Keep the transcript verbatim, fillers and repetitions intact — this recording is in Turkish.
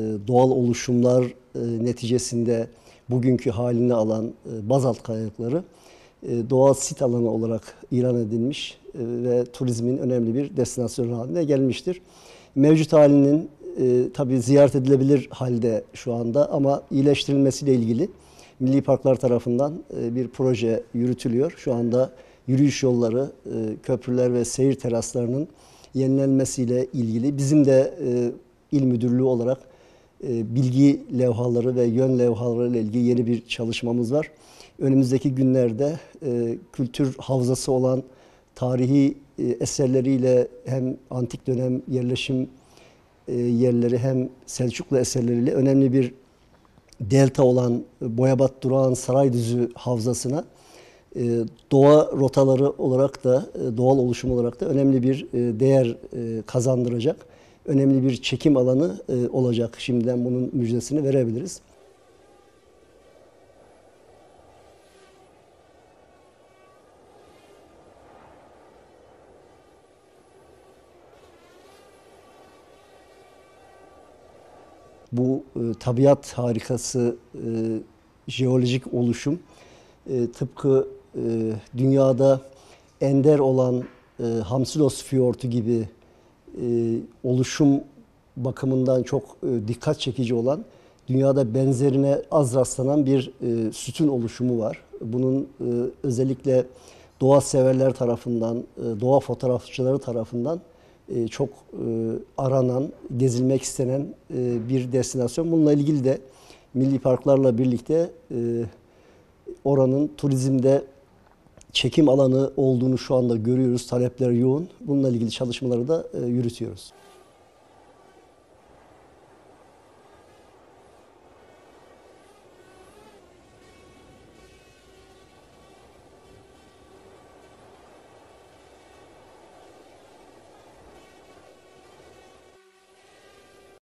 Doğal oluşumlar neticesinde bugünkü halini alan bazalt kayalıkları doğal sit alanı olarak ilan edilmiş ve turizmin önemli bir destinasyonu haline gelmiştir. Mevcut halinin e, tabii ziyaret edilebilir halde şu anda ama iyileştirilmesiyle ilgili Milli Parklar tarafından e, bir proje yürütülüyor. Şu anda yürüyüş yolları, e, köprüler ve seyir teraslarının yenilenmesiyle ilgili bizim de e, il müdürlüğü olarak e, bilgi levhaları ve yön levhaları ile ilgili yeni bir çalışmamız var. Önümüzdeki günlerde e, kültür havzası olan tarihi e, eserleriyle hem antik dönem yerleşim e, yerleri hem Selçuklu eserleriyle önemli bir delta olan Boyabat Durağan Saraydüzü Havzası'na e, doğa rotaları olarak da e, doğal oluşum olarak da önemli bir e, değer e, kazandıracak. Önemli bir çekim alanı e, olacak. Şimdiden bunun müjdesini verebiliriz. Bu e, tabiat harikası, e, jeolojik oluşum e, tıpkı e, dünyada ender olan e, Hamsilos Fiyortu gibi e, oluşum bakımından çok e, dikkat çekici olan, dünyada benzerine az rastlanan bir e, sütun oluşumu var. Bunun e, özellikle doğa severler tarafından, e, doğa fotoğrafçıları tarafından e, çok e, aranan, gezilmek istenen e, bir destinasyon. Bununla ilgili de milli parklarla birlikte e, oranın turizmde çekim alanı olduğunu şu anda görüyoruz. Talepler yoğun. Bununla ilgili çalışmaları da e, yürütüyoruz.